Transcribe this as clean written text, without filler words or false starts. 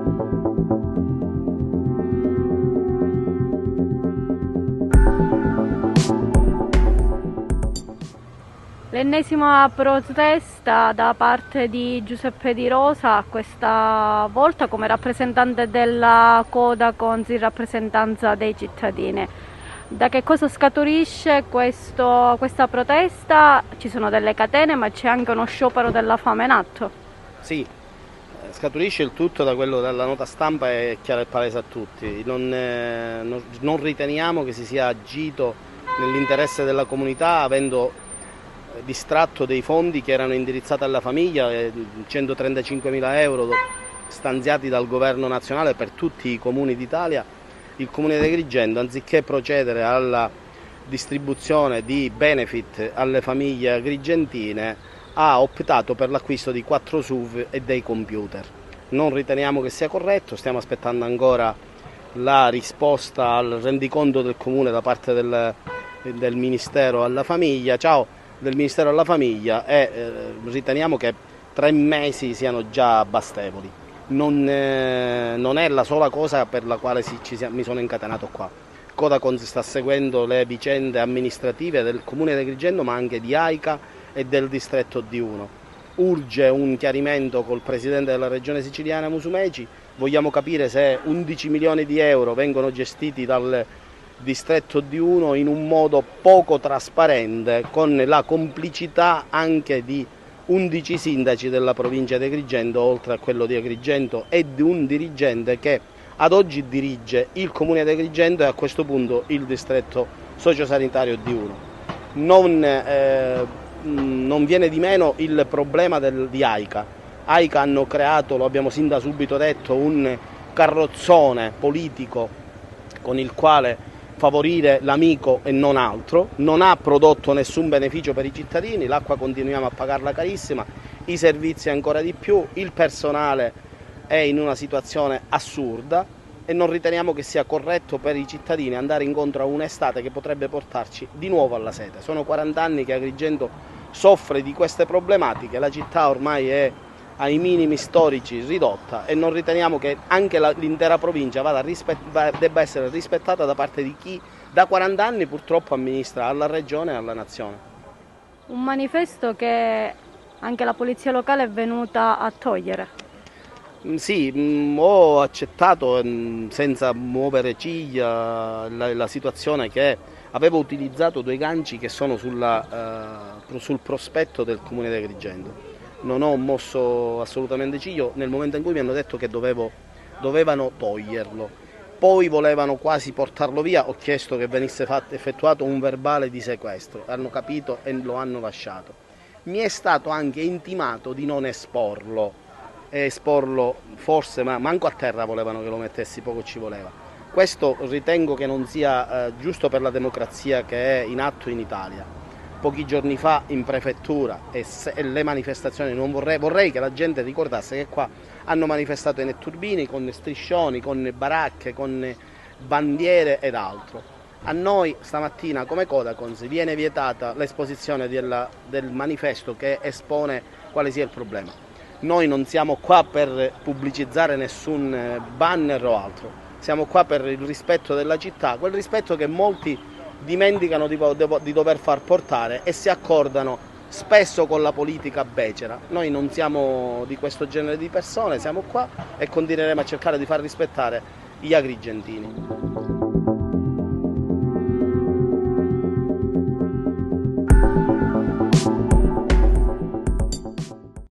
L'ennesima protesta da parte di Giuseppe Di Rosa, questa volta come rappresentante della Codacons in rappresentanza dei cittadini. Da che cosa scaturisce questa protesta? Ci sono delle catene, ma c'è anche uno sciopero della fame in atto. Sì, scaturisce il tutto da quello della nota stampa, è chiaro e palese a tutti. Non riteniamo che si sia agito nell'interesse della comunità, avendo distratto dei fondi che erano indirizzati alla famiglia, 135.000 euro stanziati dal governo nazionale per tutti i comuni d'Italia. Il comune di Agrigento, anziché procedere alla distribuzione di benefit alle famiglie agrigentine, ha optato per l'acquisto di 4 SUV e dei computer. Non riteniamo che sia corretto, stiamo aspettando ancora la risposta al rendiconto del comune da parte del Ministero alla Famiglia. Del Ministero alla Famiglia, e riteniamo che 3 mesi siano già bastevoli. Non è la sola cosa per la quale mi sono incatenato qua. Codacons sta seguendo le vicende amministrative del Comune di Agrigento, ma anche di AICA e del distretto D1. Urge un chiarimento col Presidente della Regione Siciliana Musumeci. Vogliamo capire se 11 milioni di euro vengono gestiti dal distretto D1 in un modo poco trasparente, con la complicità anche di 11 sindaci della provincia di Agrigento, oltre a quello di Agrigento, e di un dirigente che ad oggi dirige il comune di Agrigento e a questo punto il distretto sociosanitario D1. Non viene di meno il problema di AICA. AICA hanno creato, lo abbiamo sin da subito detto, un carrozzone politico con il quale favorire l'amico e non altro. Non ha prodotto nessun beneficio per i cittadini, l'acqua continuiamo a pagarla carissima, i servizi ancora di più, il personale è in una situazione assurda e non riteniamo che sia corretto per i cittadini andare incontro a un'estate che potrebbe portarci di nuovo alla sete. Sono 40 anni che Agrigento soffre di queste problematiche, la città ormai è ai minimi storici ridotta e non riteniamo che anche l'intera provincia debba essere rispettata da parte di chi da 40 anni purtroppo amministra alla regione e alla nazione. Un manifesto che anche la polizia locale è venuta a togliere. Sì, ho accettato senza muovere ciglia la situazione che avevo utilizzato 2 ganci che sono sul prospetto del comune di Agrigento. Non ho mosso assolutamente ciglio nel momento in cui mi hanno detto che dovevano toglierlo. Poi volevano quasi portarlo via, ho chiesto che venisse effettuato un verbale di sequestro, hanno capito e lo hanno lasciato. Mi è stato anche intimato di non esporlo forse, ma manco a terra volevano che lo mettessi, poco ci voleva. Questo ritengo che non sia giusto per la democrazia che è in atto in Italia. Pochi giorni fa in prefettura e le manifestazioni, vorrei che la gente ricordasse che qua hanno manifestato i netturbini con striscioni, con baracche, con bandiere ed altro. A noi stamattina come Codacons viene vietata l'esposizione del manifesto che espone quale sia il problema. Noi non siamo qua per pubblicizzare nessun banner o altro, siamo qua per il rispetto della città, quel rispetto che molti dimenticano di dover far portare e si accordano spesso con la politica becera. Noi non siamo di questo genere di persone, siamo qua e continueremo a cercare di far rispettare gli agrigentini.